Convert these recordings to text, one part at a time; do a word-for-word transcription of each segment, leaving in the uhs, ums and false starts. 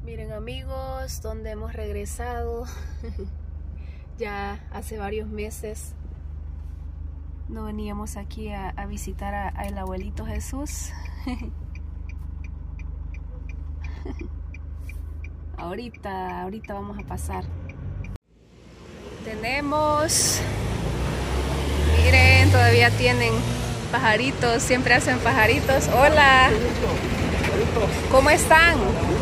Miren amigos, donde hemos regresado. Ya hace varios meses no veníamos aquí a, a visitar a, a el abuelito Jesús. Ahorita, ahorita vamos a pasar. Tenemos, miren, todavía tienen pajaritos, siempre hacen pajaritos. Hola, ¿cómo están?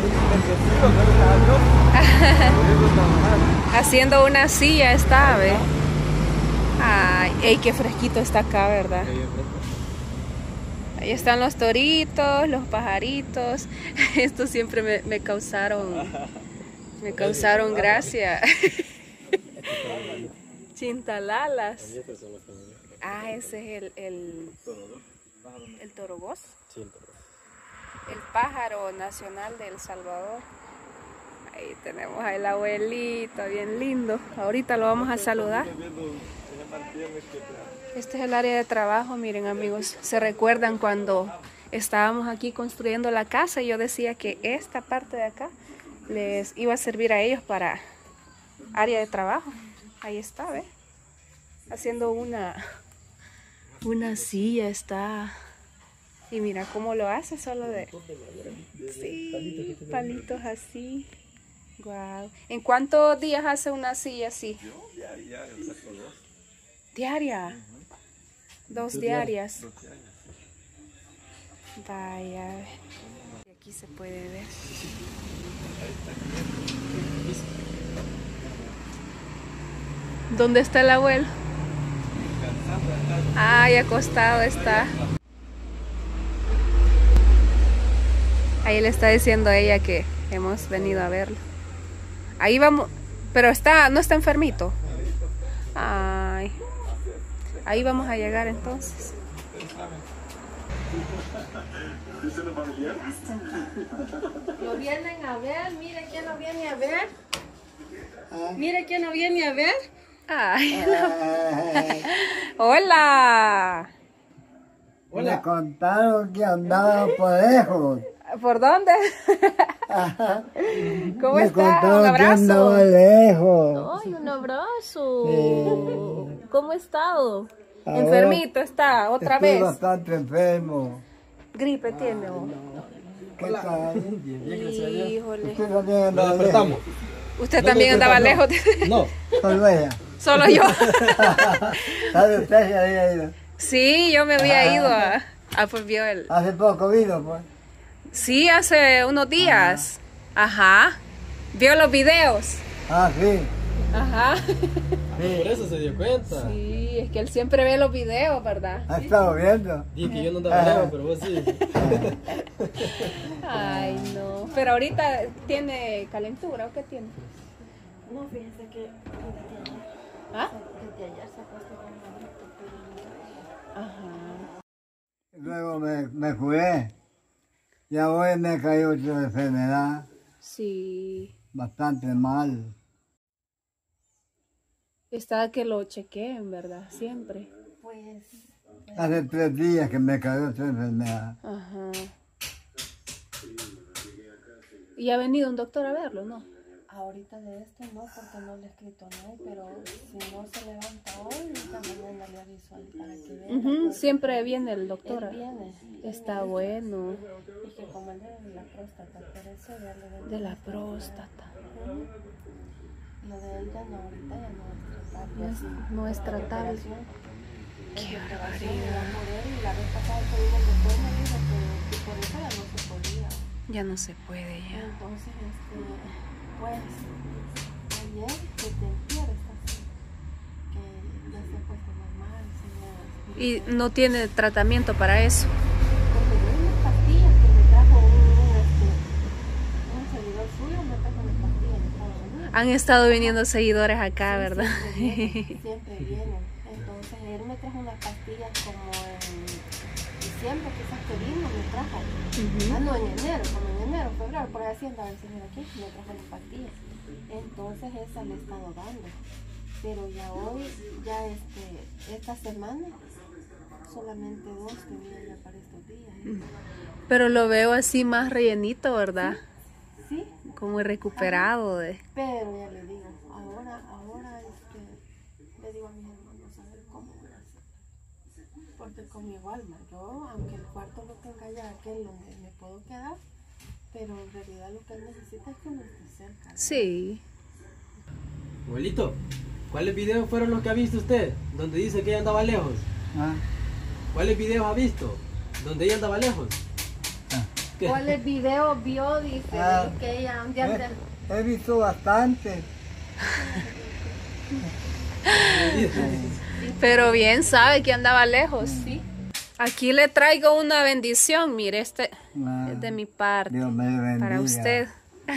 Haciendo una silla está, ¿ve? Ay, ey, qué fresquito está acá, ¿verdad? Ahí están los toritos, los pajaritos. Estos siempre me, me causaron, me causaron gracia. Chintalalas. Ah, ese es el, el, el torogós. El pájaro nacional de El Salvador. Ahí tenemos al abuelito, bien lindo. Ahorita lo vamos a saludar. Este es el área de trabajo, miren amigos. ¿Se recuerdan cuando estábamos aquí construyendo la casa? Y yo decía que esta parte de acá les iba a servir a ellos para área de trabajo. Ahí está, ¿ve? Haciendo una, una silla está. Y mira cómo lo hace, solo de... Sí, palitos así. Wow. ¿En cuántos días hace una silla así? Yo diaria, yo saco dos. ¿Diaria? Uh-huh. Dos diarias. Dos diarias. Vaya. Y aquí se puede ver. ¿Dónde está el abuelo? Ay, acostado está. Ahí le está diciendo a ella que hemos venido a verlo. Ahí vamos, pero está, no está enfermito. Ay, ahí vamos a llegar entonces. Lo vienen a ver, mire quién lo viene a ver. Mire quién lo viene a ver. Ay, no. Hola. Me contaron que andaba por lejos. ¿Por dónde? ¿Cómo me está? Contaron Un abrazo. Que andaba lejos. Ay, un abrazo. Sí. ¿Cómo ha estado? Ahora Enfermito está, otra Estoy vez. bastante enfermo. Gripe tiene. ¿O? ¿Qué tal? Híjole. Usted también andaba Nos despertamos. lejos. Usted también andaba lejos. No. Solo ella. Solo yo. ¿Sabe usted si había ido? Sí, yo me había ido a... Ah, pues vio el... Hace poco vino, pues. Sí, hace unos días. Ajá. Vio los videos. Ah, sí. Ajá. sí. Por eso se dio cuenta. Sí, es que él siempre ve los videos, ¿verdad? ¿Ha estado viendo? Dije que yo no andaba lejos, pero vos sí. Ay, no. Pero ahorita tiene calentura, ¿o qué tiene? No, fíjense que ¿Ah? desde ayer se ha puesto con malito, pero no. Ajá. Luego me, me curé. Ya hoy me cayó otra enfermedad. Sí. Bastante mal. Está que lo chequeen, ¿verdad? Siempre. Pues Hace tres días que me cayó otra enfermedad. Ajá. ¿Y ha venido un doctor a verlo, no? ahorita de esto no, porque no le he escrito nada, pero si no se levanta hoy, esta mañana le aviso a él para que venga. Uh-huh. Siempre viene el doctor. Él viene. Está bueno. Y que como él de la próstata, por eso ya le ven. De la próstata. Uh-huh. Lo de él ya no, ahorita ya no es tratable. No es, no es tratable. Qué barbaridad. Y la vez pasada que vino el doctor me dijo que, que por eso ya no se podía. Ya no se puede ya. Entonces, este, pues, ayer que te entierro está así, que ya se ha puesto normal, señora. Y no tiene tratamiento para eso. Porque yo unas pastillas que me trajo un, este, un seguidor suyo, me trajo unas pastillas de Estados Unidos. Han estado viniendo seguidores acá, Sí, ¿verdad? Siempre vienen, siempre vienen. Entonces, él me trajo unas pastillas como en diciembre, quizás que vino, me trajo. Uh-huh. Ah, no, en enero, como en enero, febrero, por ahí andaba el señor aquí, me trajo las pastillas. Entonces, esa le he estado dando. Pero ya hoy, ya este, esta semana, solamente dos que voy a ir para estos días. ¿eh? Pero lo veo así más rellenito, ¿verdad? Sí, como recuperado de... pero ya le digo, ahora, ahora este, le digo a mis hermanos a ver cómo voy a hacer. Porque con mi alma, yo, aunque el cuarto lo tenga ya aquel donde me puedo quedar, pero en realidad lo que él necesita es que uno esté cerca, ¿no? Sí. Abuelito, ¿cuáles videos fueron los que ha visto usted? Donde dice que ella andaba lejos. ¿Ah? ¿Cuáles videos ha visto? Donde ella andaba lejos. ¿Qué? ¿Cuáles videos vio? Dice Ah, que ella un día He, he visto bastante. Pero bien sabe que andaba lejos. sí. Aquí le traigo una bendición. Mire, este Ah, es de mi parte. Dios me bendiga. Para usted.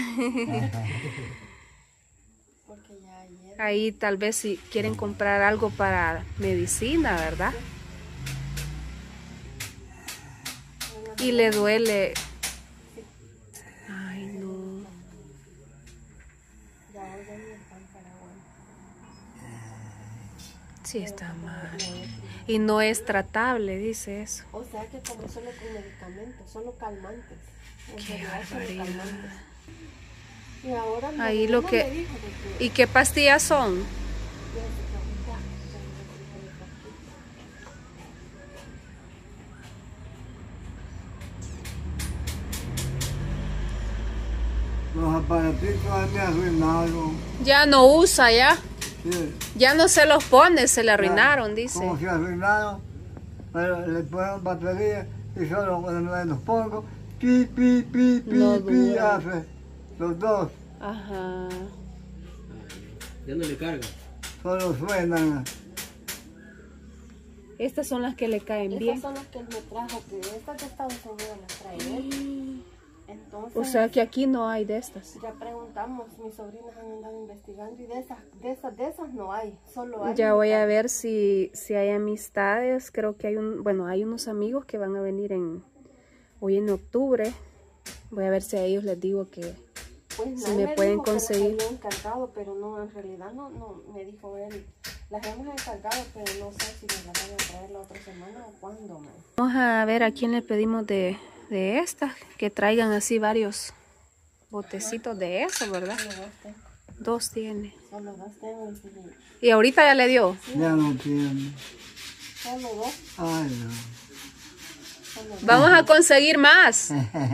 Porque ya ayer Ahí tal vez si quieren comprar algo para medicina, ¿verdad? Y le duele. Ay, no. ya hoy venía el pan para hoy. Sí está mal. Y no es tratable, dice eso. O sea que como solo con medicamentos, solo calmantes. En Qué realidad solo barbaridad. calmantes. Y ahora mi Ahí lo hermano que- me dijo de que ¿Y qué pastillas son? fíjate que ahorita tengo que ir aquí. Los aparatitos a mí me arruinaron. Ya no usa, ya. Sí. Ya no se los pone, se le arruinaron, dice. Como se arruinaron, pero le ponen batería y solo cuando me los pongo, pi, pi, pi, pi, No pi, dura. hace los dos, Ajá. Ya no le carga. solo suenan. Estas son las que le caen Estas bien. son las que él me trajo, que estas de Estados Unidos las trae él. Entonces, O sea que aquí no hay de estas. ya preguntamos, mis sobrinas han andado investigando y de esas, de esas, de esas no hay, solo hay. Ya voy a metal. ver si, si hay amistades. Creo que hay un, bueno, hay unos amigos que van a venir en hoy en octubre. Voy a ver si a ellos les digo que Pues si no, me él pueden dijo que las conseguir. había encargado, pero no, en realidad no, no, me dijo él, las hemos encargado, pero no sé si nos las van a traer la otra semana o cuándo, man. vamos a ver a quién le pedimos de, de estas, que traigan así varios botecitos de eso, ¿verdad? Solo dos tengo, Dos tiene. solo dos tengo, y sí, Y ahorita ya le dio. Ya no tiene. solo dos, Ay, no. solo dos. Vamos a conseguir más.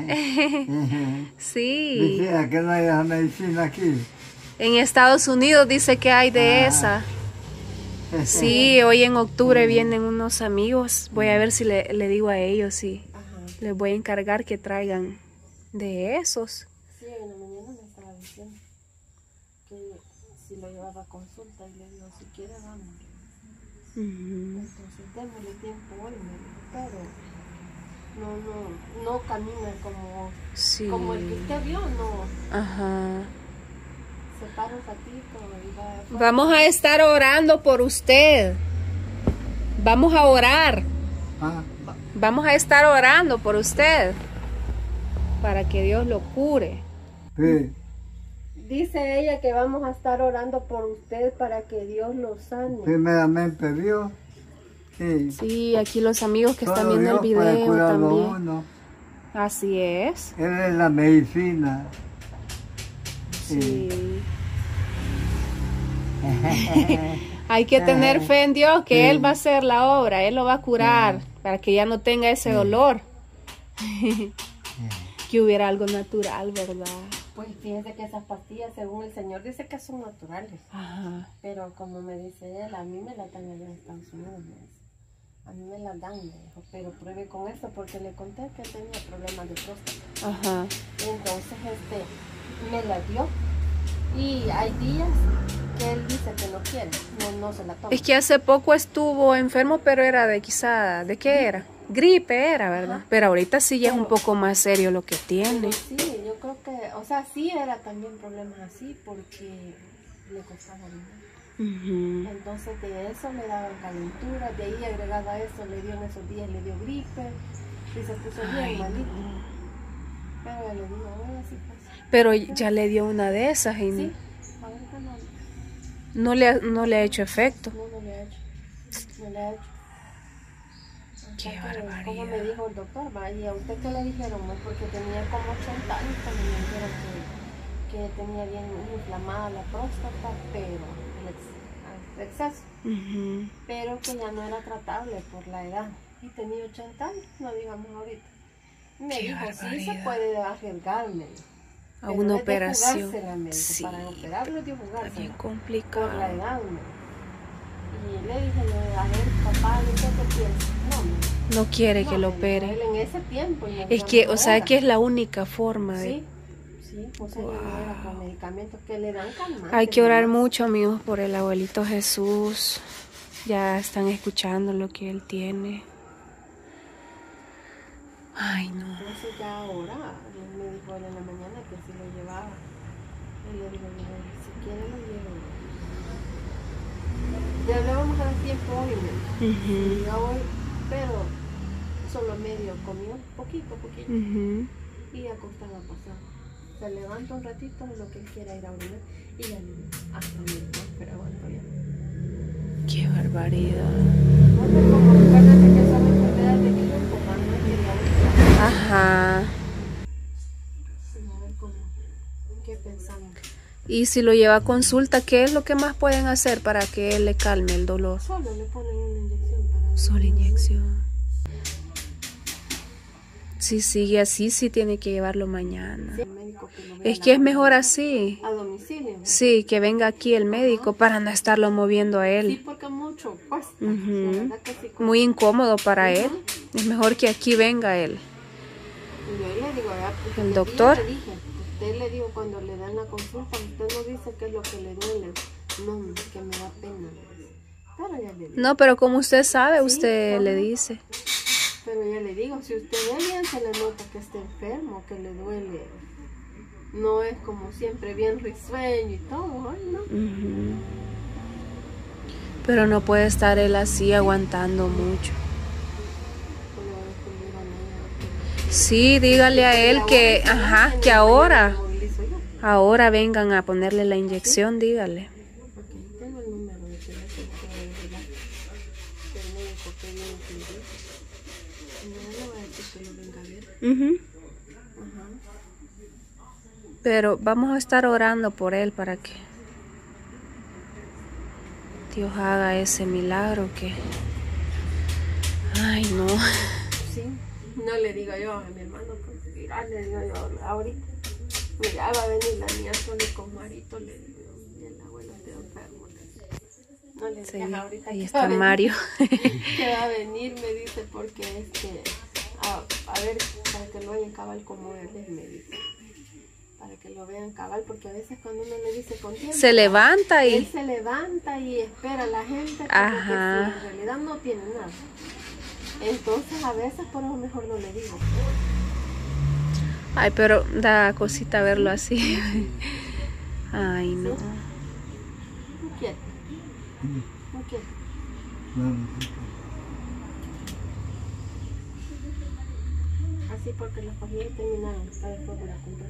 Sí. Dice que no hay esa medicina aquí. En Estados Unidos dice que hay de Ah. esa. Sí, hoy en octubre vienen unos amigos. Voy a ver si le, le digo a ellos si Ajá. les voy a encargar que traigan de esos. Sí, en la mañana me estaba diciendo que si lo llevaba a consulta y le digo, si quiere vamos. Ujú. Entonces démosle tiempo hoy, me dijo, pero no, no, no camina como, Sí. como el que usted vio, no. Ajá. Se para un ratito y va afuera. Vamos a estar orando por usted. Vamos a orar. Ah, Vamos a estar orando por usted. Para que Dios lo cure. sí. Dice ella que vamos a estar orando por usted para que Dios lo sane. Primeramente Dios. Sí. Sí, aquí los amigos que están Solo viendo el Dios puede video curarlo a también. uno. Así es. Él es la medicina. Sí. Hay que tener fe en Dios que Sí. Él va a hacer la obra, Él lo va a curar para que ya no tenga ese dolor. Que hubiera algo natural, ¿verdad? Pues fíjese que esas pastillas, según el Señor, dice que son naturales. Ajá. Pero como me dice él, a mí me las dan allá en Estados Unidos, me dice. A mí me las dan, me dijo, pero pruebe con esto porque le conté que tenía problemas de próstata. Ajá. Entonces, este, me las dio. Y hay días que él dice que no quiere, no, no se la toma. Es que hace poco estuvo enfermo, pero era de quizá, ¿de qué era? Gripe era, ¿verdad? Ajá. Pero ahorita sí ya es un Pero- poco más serio lo que tiene. Pero sí, yo creo que, o sea, sí era también problemas así porque le costaba orinar. Ujú. Entonces de eso le daban calentura, de ahí agregado a eso le dio en esos días, le dio gripe y se puso bien Ay, malito. no. Pero ya le digo, bueno, así pasa. Pero ya le dio una de esas y Sí, ahorita no, no, le, ha- no le ha hecho efecto. no, no le ha hecho, no le ha hecho. Qué O sea que, barbaridad. como me dijo el doctor, va, y a usted que le dijeron, no, porque tenía como ochenta años cuando me dijeron que que tenía bien inflamada la próstata, pero el, ex, el exceso, Ujú. pero que ya no era tratable por la edad. Y tenía ochenta años, no digamos ahorita. Me Qué dijo, sí se barbaridad. puede arriesgar, me dijo. A Pero una no es de operación. jugársela, me dijo. Sí. Para operarlo es de Está bien jugársela. Por la complicado. edad, me dijo. Y le dije, no, a ver, papá, ¿de qué te piensas? No, me dijo. No quiere No, que lo me dijo, opere. él en ese tiempo. y no Es digamos que, o sea, ahora. que es la única forma de... Sí, sí, o sea, no era con medicamentos que le dan calmantes. Hay que orar nomás. mucho, amigos, por el abuelito Jesús. Ya están escuchando lo que él tiene. Ay, no. Entonces ya ahora, él me dijo él en la mañana que si lo llevaba. Y le digo, "Mira, si quiere lo llevo. Ya le vamos a dar tiempo hoy, me dijo. Ujú, Y ya hoy, pero solo medio comió, poquito, poquito. ujú. Y acostaba a pasar. Se levanta un ratito de lo que él quiera ir a orinar. Y ya le digo, hasta mi hermano, pero aguanto ya. Qué barbaridad. No sé cómo, acuérdate que son enfermedades de tiempo, cuando no quería ir. Ajá. A ver cómo, qué pensamos. Y si lo lleva a consulta, ¿qué es lo que más pueden hacer para que él le calme el dolor? Solo le ponen una inyección para... Solo inyección. Si sigue así, sí tiene que llevarlo mañana. Sí, el médico que lo vea Es que es la- mejor así. a domicilio. Sí, que venga aquí el médico para no estarlo moviendo a Sí, él. porque mucho cuesta. Ujú. La verdad que sí cuesta. Muy incómodo para él. Ujú. Es mejor que aquí venga él. Y yo le digo, "Ah, pues, El yo doctor. le dije, usted le digo cuando le dan la consulta, usted no dice qué es lo que le duele. No, que me da pena. le dice. Pero ya le digo. No, pero como usted sabe, Sí, usted le ajá. dice. Pero ya le digo, si usted ve bien, se le nota que está enfermo, que le duele. No es como siempre bien risueño y todo, ay, ¿no? Ujú. Pero no puede estar él así aguantando mucho. Pues le voy a escribir a mi hija. Sí, dígale a él que, ajá, que ahora, Movilizo yo. ahora vengan a ponerle la inyección, dígale. Ok, tengo el número de teléfono que voy a revelar. Del médico que viene a escribir. No le voy a decir que lo venga a ver. Ujú. Ajá. Pero vamos a estar orando por él para que Dios haga ese milagro que... Ay, no. Sí, no le digo yo a mi hermano, pues mira, le digo yo ahorita. Mira, va a venir la niña sola con Marito, le digo, y el abuelo está enfermo. le digo. No le Sí, digas ahorita ahí que está va a venir, Mario. que va a venir, me dice, porque este, a, a ver, para que lo vean cabal como él es, me dice. Para que lo vean cabal, porque a veces cuando uno le dice con tiempo, Se levanta él y... se levanta y espera a la gente, como Ajá. que sí, en realidad no tiene nada. Entonces a veces por eso mejor no le digo. Ay, pero da cosita verlo así. Ay, no. Muy quieto. Muy quieto. Así porque la cogí y terminaron. Para después voy a comprar.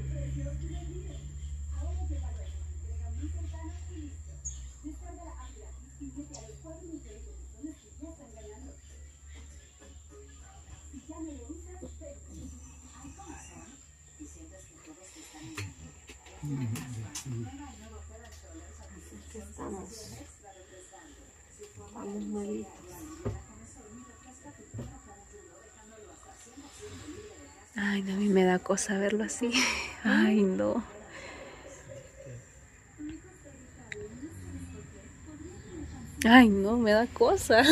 Así que estamos. Estamos malitos. Ay, no, a mí me da cosa verlo así. Ay, no. Ay, no, me da cosa.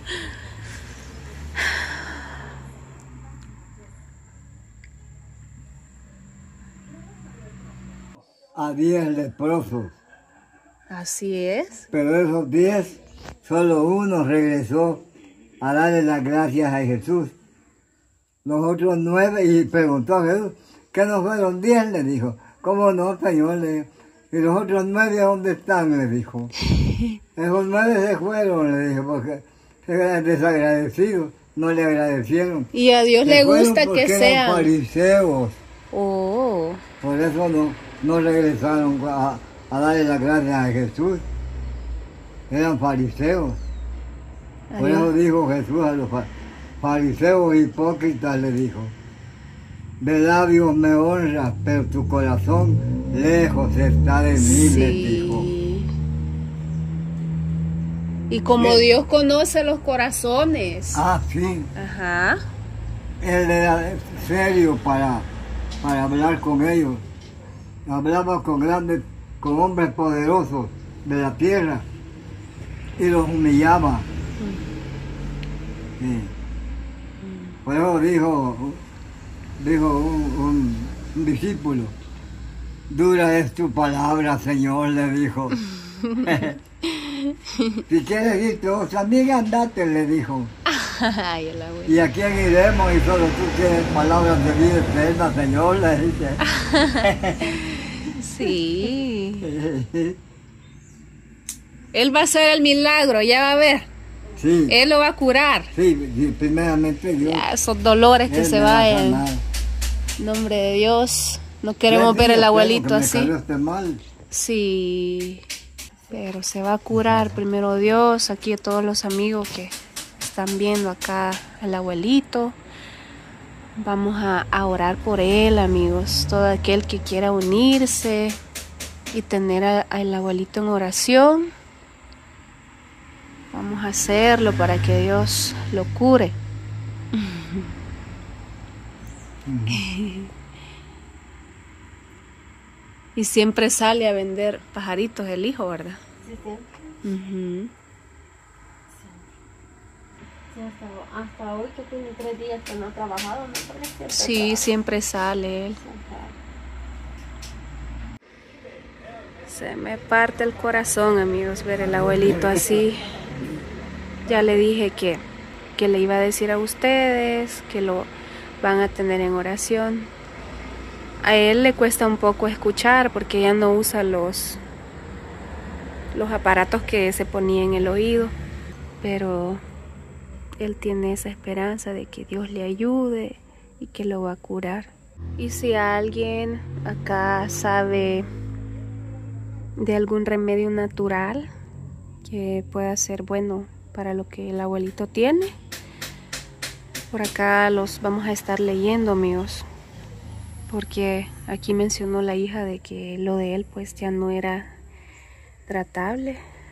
A diez leprosos, Así es. pero esos diez, solo uno regresó a darle las gracias a Jesús. Los otros nueve, y preguntó a Jesús, ¿qué no fueron diez? Le dijo. ¿Cómo no, Señor? Le dijo. Y los otros nueve, ¿dónde están? Le dijo. Esos nueve se fueron, le dijo, porque eran desagradecidos, no le agradecieron. Y a Dios Se le fueron gusta porque que eran sean. fariseos. Oh, Por eso no, no regresaron a, a darle las gracias a Jesús. Eran fariseos. Por Ay. eso dijo Jesús a los fa- fariseos hipócritas, le dijo. de labios me honras, pero tu corazón lejos está de mí, le dijo. Y como Bien. Dios conoce los corazones. Ah, sí. Ajá. Él era serio para, para hablar con ellos. Hablaba con grandes, con hombres poderosos de la tierra y los humillaba. Sí. Por eso dijo, dijo un, un, un discípulo, dura es tu palabra, Señor, le dijo. Si quieres irte, vos también andate, le dijo. Ay, el abuelo. ¿Y a quién iremos? Y solo tú tienes palabras de vida eterna, Señor, le dice. Sí. Él va a hacer el milagro, ya va a ver. Sí, Él lo va a curar. sí, sí, primeramente Dios. Ya, esos dolores que Él se me va a vayan. sanar. En nombre de Dios. No queremos Tres ver el días abuelito tengo que me así. cayó este mal. Sí. Pero se va a curar primero Dios. Aquí a todos los amigos que están viendo acá al abuelito. Vamos a, a orar por él, amigos. Todo aquel que quiera unirse y tener a- al abuelito en oración. Vamos a hacerlo para que Dios lo cure. Y siempre sale a vender pajaritos el hijo, ¿verdad? Sí, siempre. Ujú. Sí, hasta, hasta hoy que tiene tres días que no ha trabajado, ¿no? Porque siempre Sí, trabaja. siempre sale él. Siempre. Se me parte el corazón, amigos, ver el abuelito así. Ya le dije que, que le iba a decir a ustedes, que lo van a tener en oración. A él le cuesta un poco escuchar porque ya no usa los, los aparatos que se ponía en el oído. Pero él tiene esa esperanza de que Dios le ayude y que lo va a curar. Y si alguien acá sabe de algún remedio natural que pueda ser bueno para lo que el abuelito tiene, por acá los vamos a estar leyendo, amigos, porque aquí mencionó la hija de que lo de él pues ya no era tratable.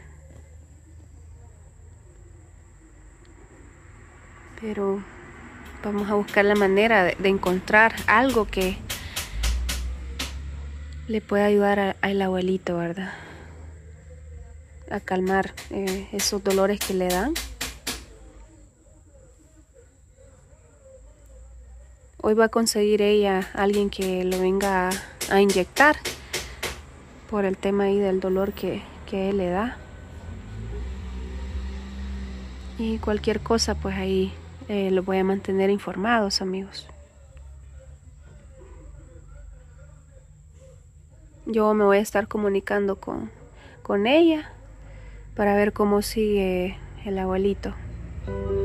Pero vamos a buscar la manera de, de encontrar algo que le pueda ayudar a- al abuelito, ¿verdad? A calmar eh, esos dolores que le dan. Hoy va a conseguir ella a alguien que lo venga a, a inyectar por el tema ahí del dolor que, que él le da. Y cualquier cosa, pues ahí eh, los voy a mantener informados, amigos. Yo me voy a estar comunicando con, con ella para ver cómo sigue el abuelito.